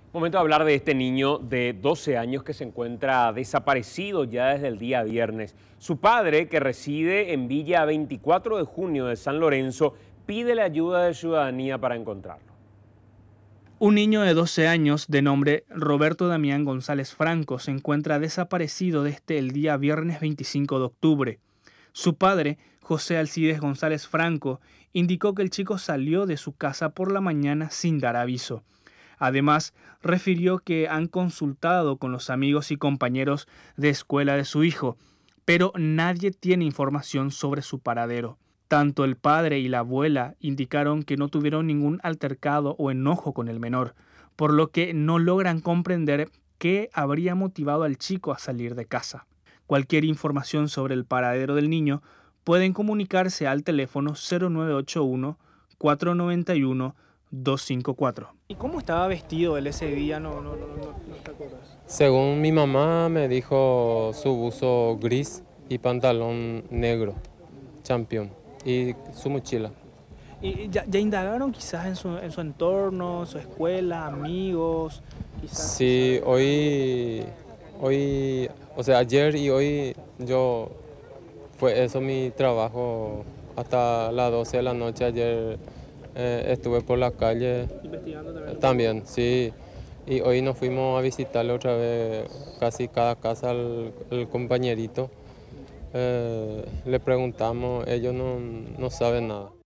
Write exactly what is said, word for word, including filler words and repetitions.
Momento de hablar de este niño de doce años que se encuentra desaparecido ya desde el día viernes. Su padre, que reside en Villa veinticuatro de junio de San Lorenzo, pide la ayuda de Ciudadanía para encontrarlo. Un niño de doce años de nombre Roberto Damián González Franco se encuentra desaparecido desde el día viernes veinticinco de octubre. Su padre, José Alcides González Franco, indicó que el chico salió de su casa por la mañana sin dar aviso. Además, refirió que han consultado con los amigos y compañeros de escuela de su hijo, pero nadie tiene información sobre su paradero. Tanto el padre y la abuela indicaron que no tuvieron ningún altercado o enojo con el menor, por lo que no logran comprender qué habría motivado al chico a salir de casa. Cualquier información sobre el paradero del niño pueden comunicarse al teléfono cero nueve ocho uno, cuatro nueve uno, dos cinco cuatro. ¿Y cómo estaba vestido él ese día? No, no, no, no, no te acuerdas. Según mi mamá me dijo su buzo gris y pantalón negro, champion, y su mochila. ¿Y ya, ya indagaron quizás en su, en su entorno, su escuela, amigos? Quizás, Sí, hoy, hoy, o sea, ayer y hoy yo, fue eso mi trabajo hasta las doce de la noche. Ayer eh, estuve por la calle investigando también. también, sí. Y hoy nos fuimos a visitarle otra vez casi cada casa al, al compañerito. Eh, le preguntamos, ellos no, no saben nada.